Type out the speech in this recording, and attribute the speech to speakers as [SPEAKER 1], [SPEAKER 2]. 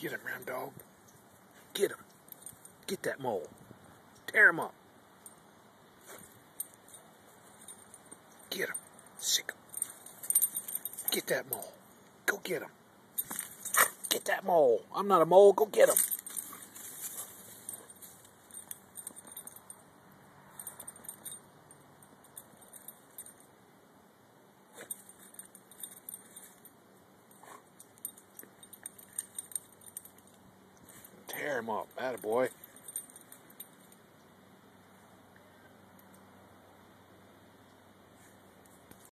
[SPEAKER 1] Get him, round dog. Get him. Get that mole. Tear him up. Get him. Sick him. Get that mole. Go get him. Get that mole. I'm not a mole. Go get him. Tear him up. Attaboy.